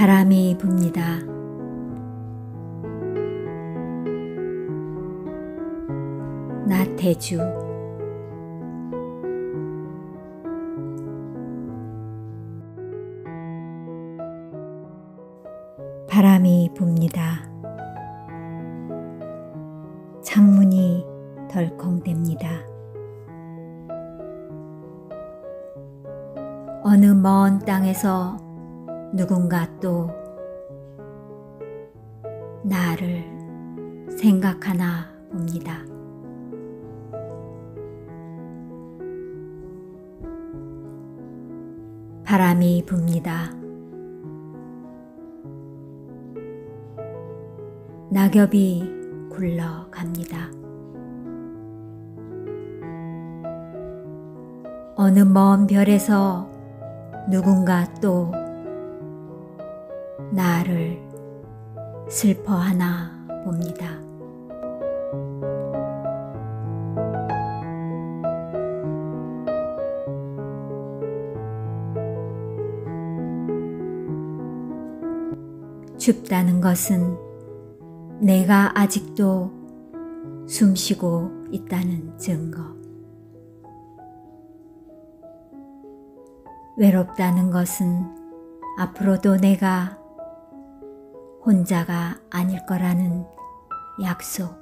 바람이 붑니다. 나태주. 바람이 붑니다. 창문이 덜컹댑니다. 어느 먼 땅에서 누군가 또 나를 생각하나 봅니다. 바람이 붑니다. 낙엽이 굴러갑니다. 어느 먼 별에서 누군가 또 나를 슬퍼하나 봅니다. 춥다는 것은 내가 아직도 숨쉬고 있다는 증거. 외롭다는 것은 앞으로도 내가 혼자가 아닐 거라는 약속.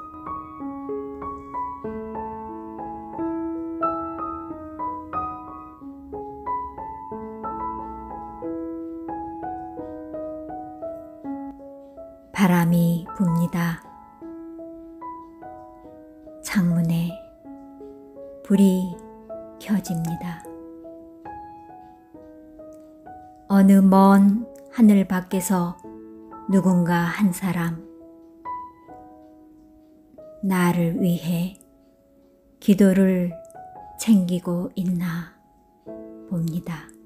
바람이 붑니다. 창문에 불이 켜집니다. 어느 먼 하늘 밖에서 누군가 한 사람 나를 위해 기도를 챙기고 있나 봅니다.